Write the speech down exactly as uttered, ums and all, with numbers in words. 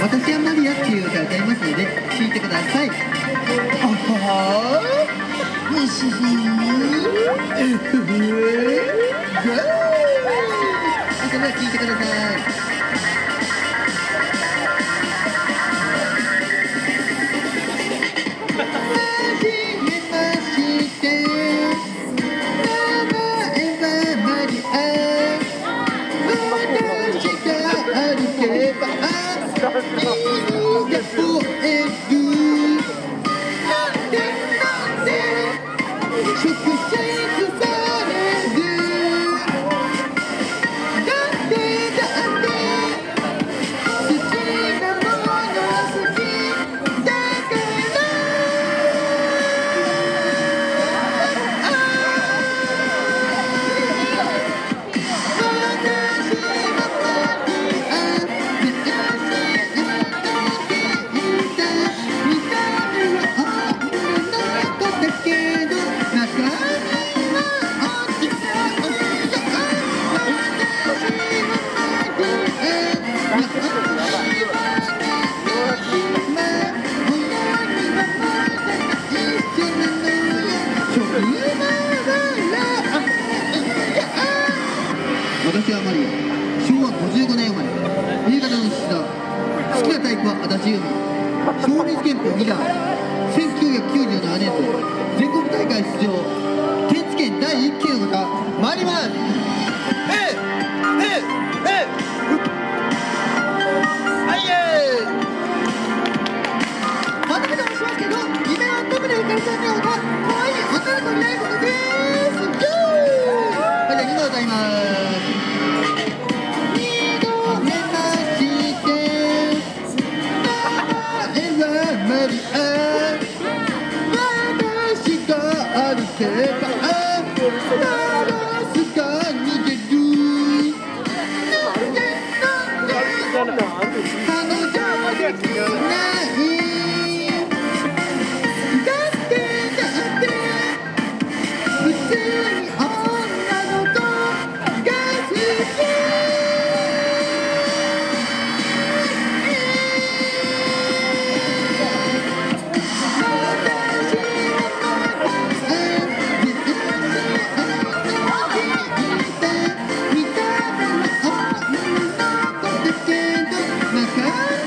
私はマリアっていう歌を歌いますので聴いてください。あはーうしひーえふふーゴー。それでは聴いてください。私はマリア、しょうわごじゅうごねん生まれ、新潟の出身。好きなタイプは足立由美。少林拳法に段、せんきゅうひゃくきゅうじゅうななねん度全国大会出場、天智県だいいっきゅうの方、参ります。ええええはいえーまたまたもしますけど、夢は特にゆかりさんのような可愛い女の子になることです。それではにど歌います。私が歩けばカラスが逃げる。なんでなんで彼女はできないだってだって普通に女の子が好き。見た目は女の子だけど中